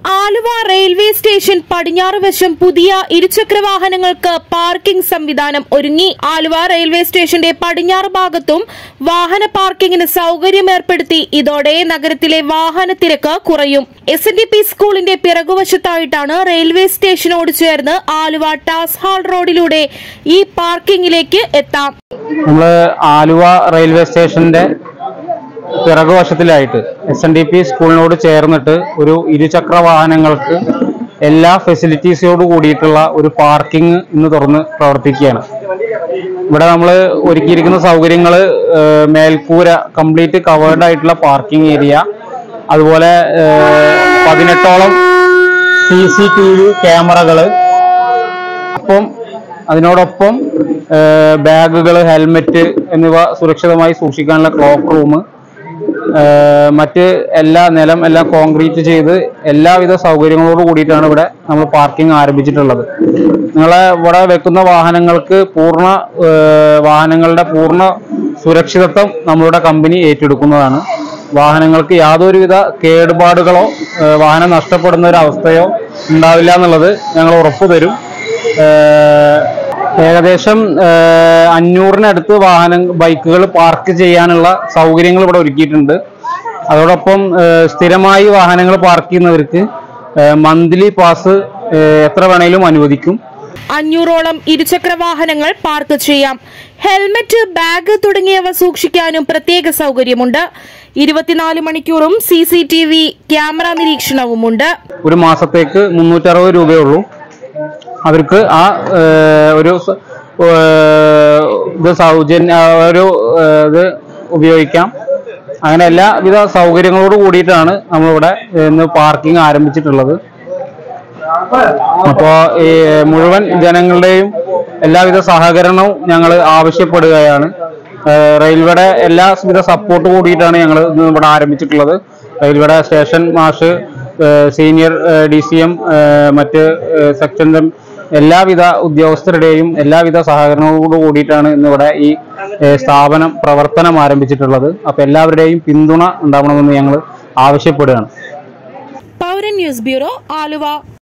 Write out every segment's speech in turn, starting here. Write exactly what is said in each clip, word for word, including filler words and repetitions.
Aluva railway station പടിഞ്ഞാറ് വശം പുതിയ ഇരുചക്രവാഹനങ്ങൾക്ക് പാർക്കിംഗ് സംവിധാനം ഒരുങ്ങി. ആലുവ റെയിൽവേ സ്റ്റേഷന്റെ പടിഞ്ഞാറ് ഭാഗത്തും വാഹന പാർക്കിംഗിന് സൌകര്യം ഏർപ്പെടുത്തി. ഇതോടെ നഗരത്തിലെ വാഹന തിരക്ക് കുറയും. എസ് എൻ ഡി പി സ്കൂളിന്റെ പിറകുവശത്തായിട്ടാണ് റെയിൽവേ സ്റ്റേഷനോട് ചേർന്ന് ആലുവ ടാസ് ഹാൾ റോഡിലൂടെ ഈ പാർക്കിംഗിലേക്ക് എത്താം. നമ്മള് ആലുവ റെയിൽവേ സ്റ്റേഷന്റെ പിറകുവശത്തിലായിട്ട് എസ് എൻ ഡി പി സ്കൂളിനോട് ചേർന്നിട്ട് ഒരു ഇരുചക്ര വാഹനങ്ങൾക്ക് എല്ലാ ഫെസിലിറ്റീസോട് കൂടിയിട്ടുള്ള ഒരു പാർക്കിംഗ് ഇന്ന് തുറന്ന് പ്രവർത്തിക്കുകയാണ്. ഇവിടെ നമ്മൾ ഒരുക്കിയിരിക്കുന്ന സൗകര്യങ്ങൾ മേൽക്കൂര കംപ്ലീറ്റ് കവേർഡ് ആയിട്ടുള്ള പാർക്കിംഗ് ഏരിയ, അതുപോലെ പതിനെട്ടോളം സി സി ടി വി ക്യാമറകൾ, അപ്പം അതിനോടൊപ്പം ബാഗുകൾ, ഹെൽമെറ്റ് എന്നിവ സുരക്ഷിതമായി സൂക്ഷിക്കാനുള്ള ക്ലോക്ക് റൂം, മറ്റ് എല്ലാ നിലം എല്ലാം കോൺക്രീറ്റ് ചെയ്ത് എല്ലാവിധ സൗകര്യങ്ങളോട് കൂടിയിട്ടാണ് ഇവിടെ നമ്മൾ പാർക്കിംഗ് ആരംഭിച്ചിട്ടുള്ളത്. നിങ്ങളെ ഇവിടെ വെക്കുന്ന വാഹനങ്ങൾക്ക് പൂർണ്ണ വാഹനങ്ങളുടെ പൂർണ്ണ സുരക്ഷിതത്വം നമ്മളുടെ കമ്പനി ഏറ്റെടുക്കുന്നതാണ്. വാഹനങ്ങൾക്ക് യാതൊരുവിധ കേടുപാടുകളോ വാഹനം നഷ്ടപ്പെടുന്ന ഒരു അവസ്ഥയോ ഉണ്ടാവില്ല എന്നുള്ളത് ഞങ്ങൾ ഉറപ്പു തരും. ഏകദേശം അഞ്ഞൂറിനടുത്ത് വാഹന ബൈക്കുകൾ പാർക്ക് ചെയ്യാനുള്ള സൗകര്യങ്ങൾ ഇവിടെ ഒരുക്കിയിട്ടുണ്ട്. അതോടൊപ്പം സ്ഥിരമായി വാഹനങ്ങൾ പാർക്ക് ചെയ്യുന്നവർക്ക് മന്ത്ലി പാസ് എത്ര വേണേലും അനുവദിക്കും. അഞ്ഞൂറോളം ഇരുചക്ര വാഹനങ്ങൾ പാർക്ക് ചെയ്യാം. ഹെൽമറ്റ്, ബാഗ് തുടങ്ങിയവ സൂക്ഷിക്കാനും പ്രത്യേക സൗകര്യമുണ്ട്. ഇരുപത്തിനാല് മണിക്കൂറും C C T V camera നിരീക്ഷണവുമുണ്ട്. ഒരു മാസത്തേക്ക് മുന്നൂറ്ററുപത് രൂപയുള്ളൂ. അവർക്ക് ആ ഒരു ഇത് സൗജന്യ ഒരു ഇത് ഉപയോഗിക്കാം. അങ്ങനെ എല്ലാവിധ സൗകര്യങ്ങളോട് കൂടിയിട്ടാണ് നമ്മളിവിടെ ഇന്ന് പാർക്കിംഗ് ആരംഭിച്ചിട്ടുള്ളത്. അപ്പോൾ ഈ മുഴുവൻ ജനങ്ങളുടെയും എല്ലാവിധ സഹകരണവും ഞങ്ങൾ ആവശ്യപ്പെടുകയാണ്. റെയിൽവേയുടെ എല്ലാവിധ സപ്പോർട്ട് കൂടിയിട്ടാണ് ഞങ്ങൾ ഇന്ന് ഇവിടെ ആരംഭിച്ചിട്ടുള്ളത്. റെയിൽവേയുടെ station master, senior D C M, മറ്റ് സെക്ഷൻ എല്ലാവിധ ഉദ്യോഗസ്ഥരുടെയും എല്ലാവിധ സഹകരണങ്ങളോട് കൂടിയിട്ടാണ് ഇന്നിവിടെ ഈ സ്ഥാപനം പ്രവർത്തനം ആരംഭിച്ചിട്ടുള്ളത്. അപ്പൊ എല്ലാവരുടെയും പിന്തുണ ഉണ്ടാവണമെന്ന് ഞങ്ങൾ ആവശ്യപ്പെടുകയാണ്. Pouran news bureau, Aluva.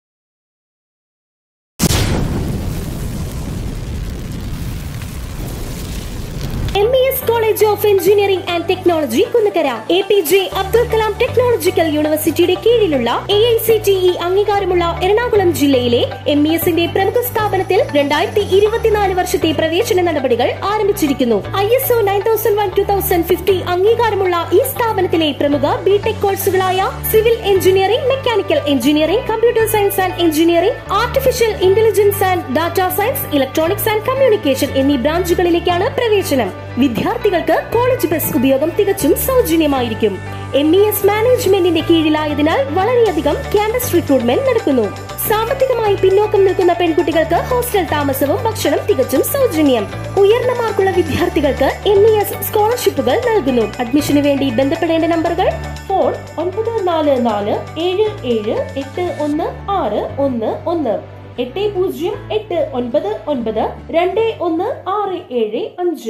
M E S college of engineering and technology Kunnakkara, A P J Abdul Kalam technological യൂണിവേഴ്സിറ്റിയുടെ കീഴിലുള്ള A I C T E അംഗീകാരമുള്ള എറണാകുളം ജില്ലയിലെ എം ഇ എസിന്റെ പ്രമുഖ സ്ഥാപനത്തിൽ രണ്ടായിരത്തി ഇരുപത്തിനാല് വർഷത്തെ പ്രവേശന നടപടികൾ ആരംഭിച്ചിരിക്കുന്നു. I S O nine thousand one two thousand fifty അംഗീകാരമുള്ള ഈ സ്ഥാപനത്തിലെ പ്രമുഖ ബിടെക് കോഴ്സുകളായ civil engineering, mechanical engineering, computer science and engineering, artificial intelligence and data science, electronics and communication എന്നീ ബ്രാഞ്ചുകളിലേക്കാണ് പ്രവേശനം. വിദ്യാർത്ഥികൾക്ക് കോളേജ് ബസ് ഉപയോഗം തികച്ചും സൗജന്യമായിരിക്കും. എം ഇ എസ് മാനേജ്മെന്റിന്റെ കീഴിലായതിനാൽ വളരെയധികം ക്യാമ്പസ് റിക്രൂട്ട്മെന്റ് നടക്കുന്നു. സാമ്പത്തികമായി പിന്നോക്കം നിൽക്കുന്ന പെൺകുട്ടികൾക്ക് ഹോസ്റ്റൽ താമസവും ഭക്ഷണം തികച്ചും സൗജന്യം. ഉയർന്ന മാർക്കുള്ള വിദ്യാർത്ഥികൾക്ക് എം ഇ എസ് സ്കോളർഷിപ്പുകൾ നൽകുന്നു. അഡ്മിഷന് വേണ്ടി ബന്ധപ്പെടേണ്ട നമ്പറുകൾ: ഫോൺ ഒൻപത് നാല് നാല് ഏഴ് ഏഴ് എട്ട് ഒന്ന് ആറ് ഒന്ന് ഒന്ന്, എട്ട് പൂജ്യം എട്ട് ഒൻപത് ഒൻപത് രണ്ട് ഒന്ന് ആറ് ഏഴ് അഞ്ച്.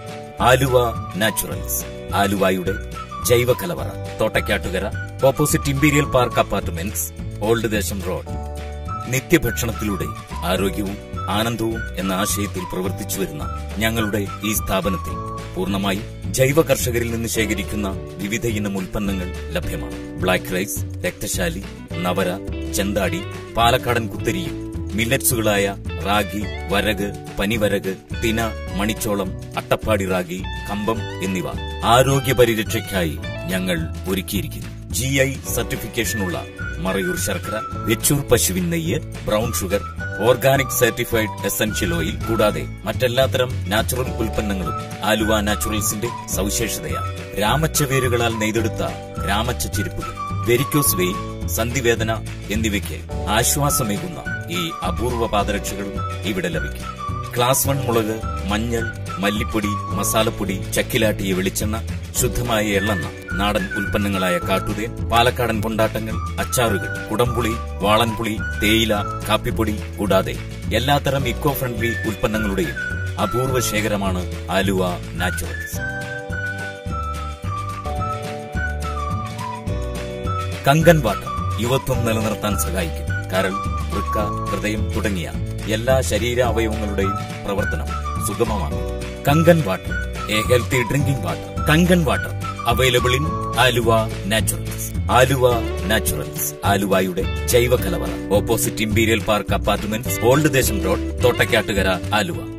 ആലുവ നാച്ചുറൽസ്, ആലുവയുടെ ജൈവ കലവറ, Thottakkattukara, opposite imperial park apartments, old Desam road. നിത്യഭക്ഷണത്തിലൂടെ ആരോഗ്യവും ആനന്ദവും എന്ന ആശയത്തിൽ പ്രവർത്തിച്ചു വരുന്ന ഞങ്ങളുടെ ഈ സ്ഥാപനത്തിൽ പൂർണ്ണമായി ജൈവ കർഷകരിൽ നിന്ന് ശേഖരിക്കുന്ന വിവിധ ഇനം ഉൽപ്പന്നങ്ങൾ ലഭ്യമാണ്. ബ്ലാക്ക് റൈസ്, രക്തശാലി, നവര, ചെന്താടി, പാലക്കാടൻ കുത്തരിയും മില്ലറ്റ്സുകളായ റാഗി, വരക്, പനിവരക്, തിന, മണിച്ചോളം, അട്ടപ്പാടി റാഗി, കമ്പം എന്നിവ ആരോഗ്യ പരിരക്ഷയ്ക്കായി ഞങ്ങൾ ഒരുക്കിയിരിക്കുന്നു. ജി ഐ സർട്ടിഫിക്കേഷനുള്ള മറയൂർ ശർക്കര, വെച്ചൂർ പശുവിൻ നെയ്യ്, brown sugar, organic certified essential oil കൂടാതെ മറ്റെല്ലാത്തരം നാച്ചുറൽ ഉൽപ്പന്നങ്ങളും ആലുവ നാച്ചുറൽസിന്റെ സവിശേഷതയാണ്. രാമച്ച വേരുകളാൽ നെയ്തെടുത്ത രാമച്ച ചെരുപ്പുകൾ, വെരിക്കോസ് വെയിൻ, സന്ധിവേദന എന്നിവയ്ക്ക് ആശ്വാസമേകുന്ന ഈ അപൂർവ പാദരക്ഷകളും ഇവിടെ ലഭിക്കും. ക്ലാസ് വൺ മുളക്, മഞ്ഞൾ, മല്ലിപ്പൊടി, മസാലപ്പൊടി, ചക്കിലാട്ടിയ വെളിച്ചെണ്ണ, ശുദ്ധമായ എള്ളെണ്ണ, നാടൻ ഉൽപ്പന്നങ്ങളായ കാട്ടുതേൻ, പാലക്കാടൻ കൊണ്ടാട്ടങ്ങൾ, അച്ചാറുകൾ, കുടംപുളി, വാളൻപുളി, തേയില, കാപ്പിപ്പൊടി കൂടാതെ എല്ലാത്തരം ഇക്കോ ഫ്രണ്ട്ലി ഉൽപ്പന്നങ്ങളുടെയും അപൂർവ ശേഖരമാണ് ആലുവ നാച്ചുറൽസ്. കങ്കൻ വാട്ടർ, യുവത്വം നിലനിർത്താൻ സഹായിക്കും. കരൾ, വൃക്ക, ഹൃദയം തുടങ്ങിയ എല്ലാ ശരീര അവയവങ്ങളുടെയും പ്രവർത്തനം സുഗമമാകും. Kangen water, a healthy drinking water. Kangen water available in Aluva Naturals. Aluva Naturals, ആലുവയുടെ ജൈവ കലവറ. Opposite imperial park apartment, old Desam road, Thottakkattukara, Aluva.